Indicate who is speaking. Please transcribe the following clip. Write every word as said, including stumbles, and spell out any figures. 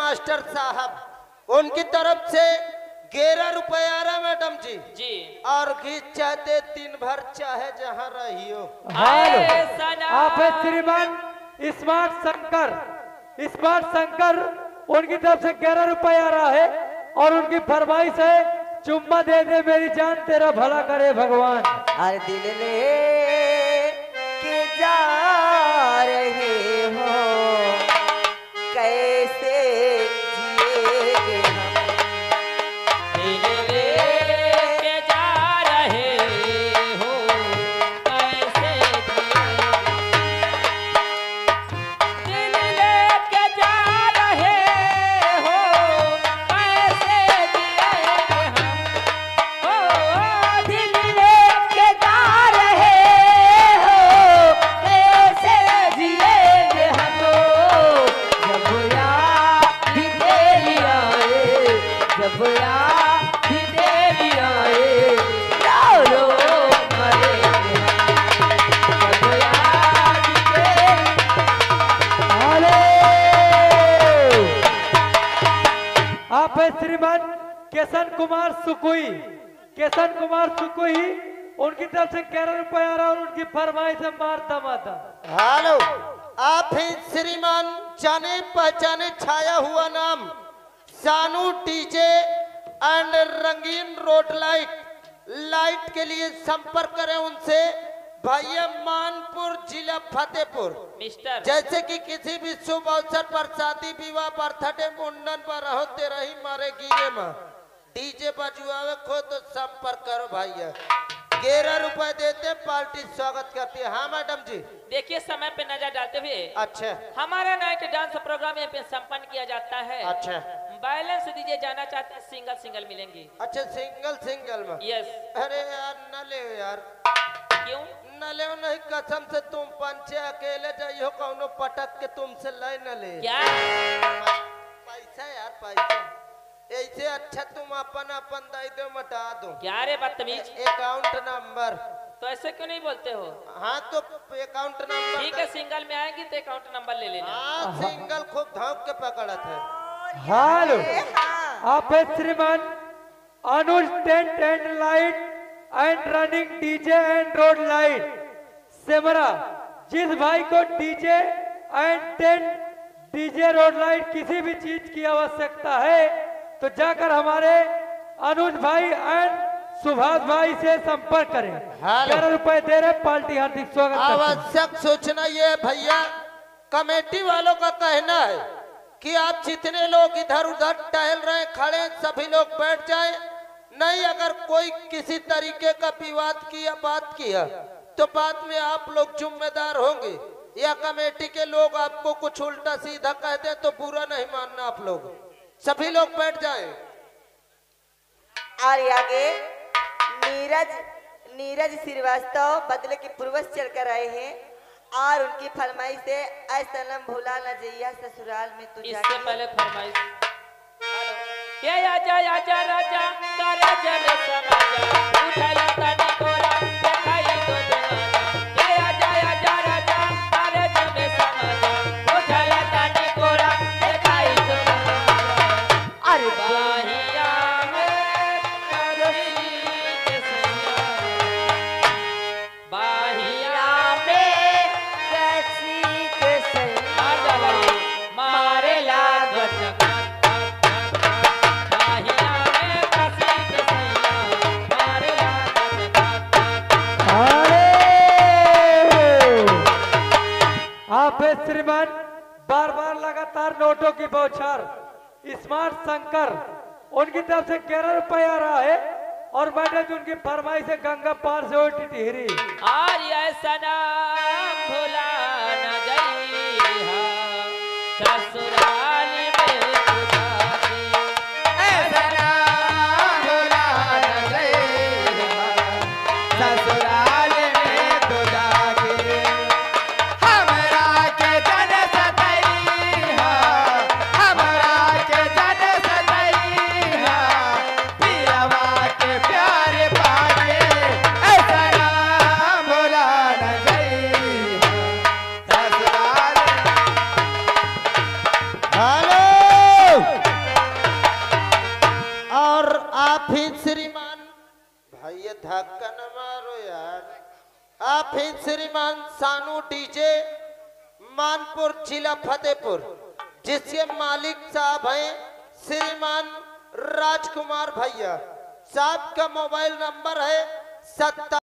Speaker 1: Master साहब उनकी तरफ से ग्यारह रुपए आ रहा मैडम जी
Speaker 2: जी।
Speaker 1: और गीत चाहते दिन भर चाहे जहाँ रहियो।
Speaker 3: हेलो, आप है श्रीमान स्मार्ट शंकर। स्मार्ट शंकर उनकी तरफ से ग्यारह रुपए आ रहा है और उनकी फरमाइश है चुम्मा दे दे मेरी जान तेरा भला करे भगवान।
Speaker 4: अरे दिल ले के जा रहे हो कैसे जिएंगे हम।
Speaker 2: दिल लेके जा रहे हो कैसे जिएंगे। दिल लेके जा रहे हो कैसे जिएंगे हम। ओ दिल लेके जा रहे हो कैसे जिएंगे हम।
Speaker 4: जब याद तेरी आए, जब याद तेरी आए, रो रो मरेंगे हम। जब याद तेरी
Speaker 3: आप है श्रीमान किशन कुमार सुकुई। किशन कुमार सुकुई उनकी तरफ से ग्यारह रुपए आ रहा है और उनकी फरमाइश है मारता माता।
Speaker 1: हेलो, आप ही श्रीमान जाने पहचाने छाया हुआ नाम सानू डीजे एंड रंगीन रोड लाइट लाइट के लिए संपर्क करें उनसे। भैया मानपुर जिला फतेहपुर।
Speaker 2: मिस्टर
Speaker 1: जैसे कि किसी भी शुभ अवसर पर शादी विवाह बर्थडे मुंडन पर रहो तेरा ही मारे गिरे में डीजे बजुआवे खो तो संपर्क करो भैया। ग्यारह रुपए देते पार्टी स्वागत करती है। हाँ मैडम जी।
Speaker 2: देखिए समय पे नजर डालते हुए
Speaker 1: अच्छा
Speaker 2: हमारा नाइट डांस प्रोग्राम यहाँ पे संपन्न किया जाता है।
Speaker 1: अच्छा
Speaker 2: बैलेंस दीजिए, जाना चाहते हैं सिंगल सिंगल मिलेंगी।
Speaker 1: अच्छा सिंगल सिंगल में।
Speaker 2: यस।
Speaker 1: अरे यार न ले यार,
Speaker 2: क्यों
Speaker 1: न ले नहीं, कसम से तुम पंचे अकेले जाइयो कौनो पटक के तुमसे ले न ले।
Speaker 2: क्या
Speaker 1: पैसा यार पैसा, ऐसे अच्छा तुम अपन अपन दे दो मटा दो।
Speaker 2: क्या रे बदतमीज,
Speaker 1: अकाउंट नंबर।
Speaker 2: तो ऐसे क्यों नहीं बोलते हो?
Speaker 1: हाँ तो अकाउंट नंबर।
Speaker 2: ठीक है, सिंगल में आएंगी तो अकाउंट नंबर ले लेना।
Speaker 1: हाँ सिंगल खूब धोक के पकड़त है।
Speaker 3: हेलो, आप है श्रीमान Anuj tent and light and running DJ and road light Semra. जिस भाई को DJ and tent DJ road light किसी भी चीज की आवश्यकता है तो जाकर हमारे अनुज भाई एंड सुभाष भाई से संपर्क करें। ग्यारह रुपए दे रहे, पार्टी हार्दिक स्वागत।
Speaker 1: आवश्यक सूचना ये भैया कमेटी वालों का कहना है कि आप जितने लोग इधर उधर टहल रहे खड़े सभी लोग बैठ जाएं। नहीं अगर कोई किसी तरीके का विवाद किया बात किया तो बाद में आप लोग जिम्मेदार होंगे, या कमेटी के लोग आपको कुछ उल्टा सीधा कह दे तो बुरा नहीं मानना आप लोग। सभी लोग बैठ जाएं।
Speaker 4: और आगे नीरज नीरज श्रीवास्तव बदले के पूर्वज चलकर आए हैं और उनकी फरमाइश से ऐ सनम भूला न जइया ससुराल में तू
Speaker 2: इससे
Speaker 4: जाके।
Speaker 2: पहले फरमाइश। हेलो, ये आजा आजा राजा का राजा रे समाजा उठाया तने कोरा दिखाई दो दीवाना। ये आजा आजा राजा का राजा रे समाजा उठाया तने कोरा दिखाई दो दीवाना।
Speaker 4: अरे
Speaker 2: बाहिया में करी के सैया, बाहिया
Speaker 4: में कैसी के सही
Speaker 2: मारे लागत
Speaker 3: आप है श्रीमान बार बार लगातार नोटों की बौछार स्मार्ट शंकर उनकी तरफ से ग्यारह रुपए आ रहा है और मैडम जी उनकी फरमाइश है गंगा पार से उठी टिहरी।
Speaker 2: आर्य सनम भुला न जइहा ससुराल में तू जाके।
Speaker 4: ऐ सनम भुला न जइहा ससुराल में तू जाके। हमरा के जन सतइहा, हमरा के जन सतइहा, पियवा के प्यार पाके। ऐ सनम भुला न जइहा ससुराल।
Speaker 1: ये धक्का न मारो यार। आप ही श्रीमान सानू डीजे मानपुर जिला फतेहपुर, जिसके मालिक साहब हैं श्रीमान राजकुमार भैया। साहब का मोबाइल नंबर है सत्ता